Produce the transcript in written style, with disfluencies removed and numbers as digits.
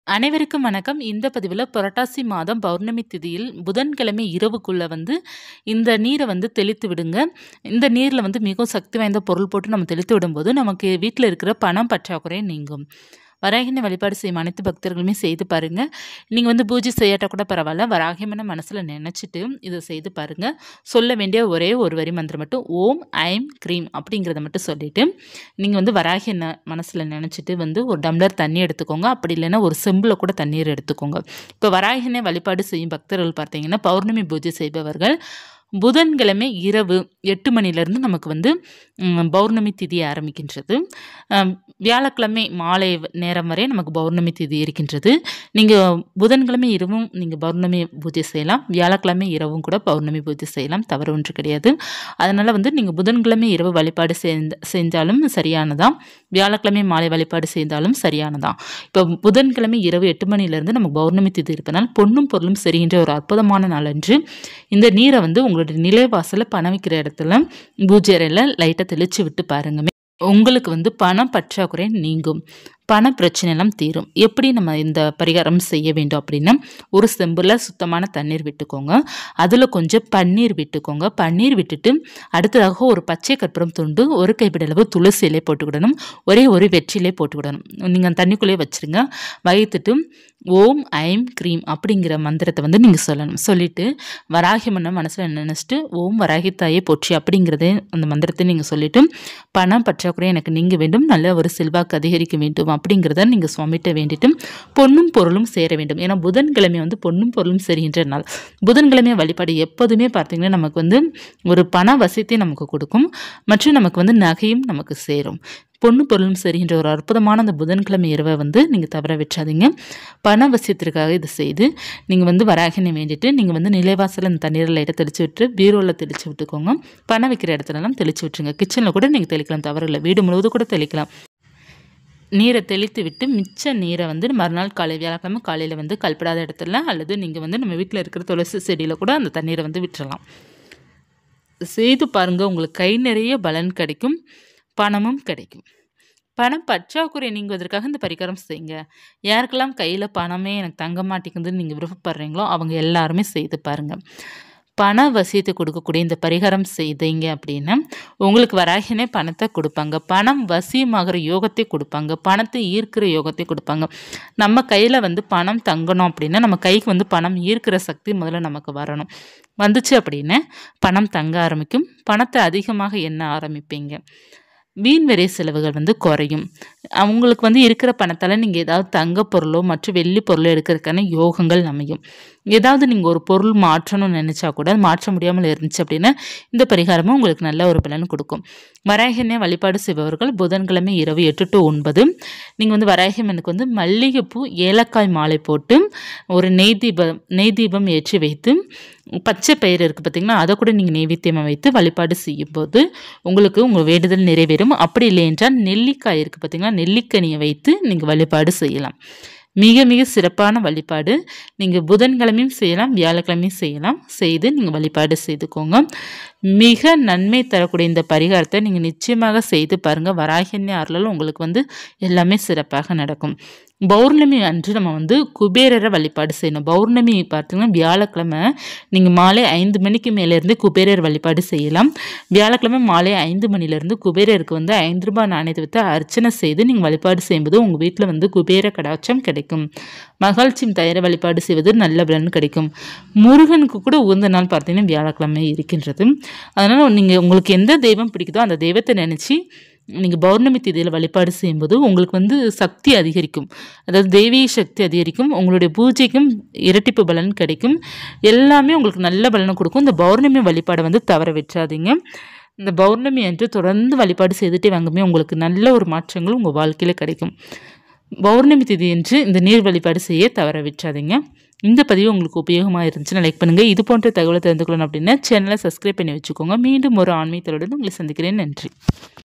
அனைவருக்கும் வணக்கம். இந்த பதிவுல புரட்டாசி மாதம் பௌர்ணமி திதியில் புதன்கிழமை இரவுக்குள்ள இந்த நீரை தெளித்து விடுங்க. இந்த நீர்ல மிகவும் சக்தி வாய்ந்த பொருள் போட்டு நம்ம தெளித்து விடும்போது நமக்கு வீட்ல இருக்கிற பணம் பற்றாக்குறை நீங்கும். வராகினை வழிபாடு செய்யும் அனைத்து பக்தர்களுமே செய்து பாருங்க. நீங்க பூஜை செய்யாட்டா கூட பரவாயில்ல. வராகியம்மனை மனசுல நினைச்சிட்டு இதை செய்து பாருங்க. சொல்ல வேண்டிய ஒரே ஒரு வரி மந்திரம் மட்டும் ஓம் ஐம் க்ரீம் அப்படிங்கிறத மட்டும் சொல்லிட்டு நீங்க வராகி மனசுல நினைச்சிட்டு ஒரு டம்ளர் தண்ணி எடுத்துக்கோங்க. அப்படி இல்லைன்னா ஒரு செம்புல கூட தண்ணீர் எடுத்துக்கோங்க. இப்போ வராகினை வழிபாடு செய்யும் பக்தர்கள் பார்த்தீங்கன்னா பௌர்ணமி பூஜை செய்பவர்கள் புதன்கிழமை இரவு 8 மணிலேருந்து நமக்கு பௌர்ணமி திதி ஆரம்பிக்கின்றது. வியாழக்கிழமை மாலை நேரம் வரை நமக்கு பௌர்ணமி திதி இருக்கின்றது. நீங்கள் புதன்கிழமை இரவும் நீங்கள் பௌர்ணமி பூஜை செய்யலாம். வியாழக்கிழமை இரவும் கூட பௌர்ணமி பூஜை செய்யலாம். தவறு ஒன்று கிடையாது. அதனால் நீங்கள் புதன்கிழமை இரவு வழிபாடு செஞ்சாலும் சரியானதான். வியாழக்கிழமை மாலை வழிபாடு செய்தாலும் சரியானதான். இப்போ புதன்கிழமை இரவு 8 மணிலேருந்து நமக்கு பௌர்ணமி திதி இருப்பதனால் பொன்னும் பொருளும் சரிகின்ற ஒரு அற்புதமான நாள் அன்று இந்த நீரை உங்களுடைய நிலைவாசலில் பணம் வைக்கிற இடத்துல பூஜை அறையில் லைட்டாக தெளிச்சு விட்டு பாருங்க. உங்களுக்கு பணம் பற்றாக்குறை நீங்கும். பண பிரச்சனை எல்லாம் தீரும். எப்படி நம்ம இந்த பரிகாரம் செய்ய வேண்டும் அப்படின்னா, ஒரு செம்புல சுத்தமான தண்ணீர் விட்டுக்கோங்க. அதில் கொஞ்சம் பன்னீர் விட்டுக்கோங்க. பன்னீர் விட்டுட்டு அடுத்ததாக ஒரு பச்சை கற்பூரம் துண்டு, ஒரு கைப்பிடளவு துளசி இலை போட்டுக்கிடணும். ஒரே ஒரு வெற்றிலை போட்டுக்கிடணும். நீங்கள் தண்ணிக்குள்ளேயே வச்சுருங்க. வைத்துட்டு ஓம் ஐம் க்ரீம் அப்படிங்கிற மந்திரத்தை நீங்கள் சொல்லணும். சொல்லிட்டு வராகி மன்ன மனசில் நினச்சிட்டு ஓம் வராகி தாயை போற்றி அப்படிங்கிறதே அந்த மந்திரத்தை நீங்கள் சொல்லிட்டு பணம் பற்றாக்குறை எனக்கு நீங்க வேண்டும், நல்ல ஒரு செல்வாக்கு அதிகரிக்க வேண்டும் அப்படிங்கிறத நீங்கள் சுவாமிகிட்ட வேண்டிட்டு பொன்னும் பொருளும் சேர வேண்டும். ஏன்னா புதன்கிழமை பொன்னும் பொருளும் சரிகின்ற நாள். புதன்கிழமை வழிபாடு எப்போதுமே பார்த்தீங்கன்னா நமக்கு ஒரு பண வசியத்தை நமக்கு கொடுக்கும். மற்றும் நமக்கு நகையும் நமக்கு சேரும். பொண்ணு பொருளும் சரிகின்ற ஒரு அற்புதமான அந்த புதன்கிழமை இரவை நீங்கள் தவற விட்டுறாதீங்க. பண வசியத்திற்காக இதை செய்து நீங்கள் வராகினை வேண்டிட்டு நீங்கள் நிலைவாசலில் அந்த தண்ணீரில் லைட்டாக தெளிச்சு விட்டு பீரோவில் தெளிச்சு விட்டுக்கோங்க. பணம் வைக்கிற இடத்துலலாம் தெளிச்சு விட்டுருங்க. கிச்சனில் கூட நீங்கள் தெளிக்கலாம், தவறில்லை. வீடு முழுவதும் கூட தெளிக்கலாம். நீரை தெளித்து விட்டு மிச்ச நீரை மறுநாள் வியாழக்கிழமை காலையில் கல்படாத இடத்துல அல்லது நீங்கள் நம்ம வீட்டில் இருக்கிற துளசி செடியில் கூட அந்த தண்ணீரை விட்டுறலாம். செய்து பாருங்கள். உங்களுக்கு கை நிறைய பலன் கிடைக்கும், பணமும் கிடைக்கும். பணம் பற்றாக்குறை நீங்குவதற்காக இந்த பரிகாரம் செய்யுங்க. யாருக்கெல்லாம் கையில் பணமே எனக்கு தங்க மாட்டேங்குதுன்னு நீங்கள் விருப்பப்படுறீங்களோ அவங்க எல்லாருமே செய்து பாருங்கள். பண வசியத்தை கொடுக்கக்கூடிய இந்த பரிகாரம் செய்தீங்க அப்படின்னா உங்களுக்கு வராகினே பணத்தை கொடுப்பாங்க. பணம் வசியமாகிற யோகத்தை கொடுப்பாங்க. பணத்தை ஈர்க்கிற யோகத்தை கொடுப்பாங்க. நம்ம கையில் பணம் தங்கணும் அப்படின்னா நம்ம கைக்கு பணம் ஈர்க்கிற சக்தி முதல்ல நமக்கு வரணும். வந்துச்சு அப்படின்னா பணம் தங்க ஆரம்பிக்கும். பணத்தை அதிகமாக எண்ண ஆரம்பிப்பீங்க. வீண் விரை செலவுகள் குறையும். அவங்களுக்கு இருக்கிற பணத்தால் நீங்கள் ஏதாவது தங்க பொருளோ மற்றும் வெள்ளி பொருளோ எடுக்கிறதுக்கான யோகங்கள் அமையும். ஏதாவது நீங்கள் ஒரு பொருள் மாற்றணும்னு நினச்சா கூட மாற்ற முடியாமல் இருந்துச்சு அப்படின்னா இந்த பரிகாரமும் உங்களுக்கு நல்ல ஒரு பலன் கொடுக்கும். வராகினை வழிபாடு செய்பவர்கள் புதன்கிழமை இரவு 8 to 9 நீங்கள் வராகியம்மனுக்கு மல்லிகைப்பூ ஏலக்காய் மாலை போட்டு ஒரு நெய் தீபம் ஏற்றி வைத்து பச்சை பயிர் இருக்குது பார்த்தீங்கன்னா அதை கூட நீங்கள் நெய்வேத்தியமாக வைத்து வழிபாடு செய்யும்போது உங்களுக்கு உங்கள் வேண்டுதல் நிறைவேறும். அப்படி இல்லை என்றால் நெல்லிக்காய் இருக்குது பார்த்தீங்கன்னா நெல்லிக்கனியை வைத்து நீங்கள் வழிபாடு செய்யலாம். மிக மிக சிறப்பான வழிபாடு. நீங்கள் புதன்கிழமையும் செய்யலாம், வியாழக்கிழமையும் செய்யலாம். செய்து நீங்கள் வழிபாடு செய்துக்கோங்க. மிக நன்மை தரக்கூடிய இந்த பரிகாரத்தை நீங்கள் நிச்சயமாக செய்து பாருங்கள். வராகினி அருளால் உங்களுக்கு எல்லாமே சிறப்பாக நடக்கும். பௌர்ணமி அன்று நம்ம குபேரரை வழிபாடு செய்யணும். பௌர்ணமி பார்த்தீங்கன்னா வியாழக்கிழமை நீங்கள் மாலை 5 மணிக்கு மேலேருந்து குபேரர் வழிபாடு செய்யலாம். வியாழக்கிழமை மாலை 5 மணிலேருந்து குபேரருக்கு 5 ரூபாய் நாணயத்தை வைத்து அர்ச்சனை செய்து நீங்கள் வழிபாடு செய்யும்போது உங்கள் வீட்டில் குபேர கடாட்சம் கிடைக்கும். மகிழ்ச்சியும் தயார வழிபாடு செய்வது நல்ல பலன் கிடைக்கும். முருகனுக்கு கூட உகந்த நாள் பார்த்தீங்கன்னா வியாழக்கிழமை இருக்கின்றது. அதனால் நீங்கள் உங்களுக்கு எந்த தெய்வம் பிடிக்குதோ அந்த தெய்வத்தை நினச்சி நீங்கள் பௌர்ணமி திதியில் வழிபாடு செய்யும்போது உங்களுக்கு சக்தி அதிகரிக்கும். அதாவது தெய்வீக சக்தி அதிகரிக்கும். உங்களுடைய பூஜைக்கும் இரட்டிப்பு பலன் கிடைக்கும். எல்லாமே உங்களுக்கு நல்ல பலனை கொடுக்கும். இந்த பௌர்ணமி வழிபாடை தவற விட்டுறாதீங்க. இந்த பௌர்ணமி அன்று தொடர்ந்து வழிபாடு செய்துட்டே வாங்கமே உங்களுக்கு நல்ல ஒரு மாற்றங்கள் உங்கள் வாழ்க்கையில் கிடைக்கும். பௌர்ணமி திதி என்று இந்த நீர் வழிபாடு செய்ய தவற விட்டுறாதீங்க. இந்த பதிவு உங்களுக்கு உபயோகமாக இருந்துச்சுன்னா லைக் பண்ணுங்கள். இது போன்ற தகவலை தெரிந்து கொள்ளணும் அப்படின்னா சேனலை சப்ஸ்கிரைப் பண்ணி வச்சுக்கோங்க. மீண்டும் ஒரு ஆன்மீகத்தோடு உங்களை சந்திக்கிறேன். நன்றி.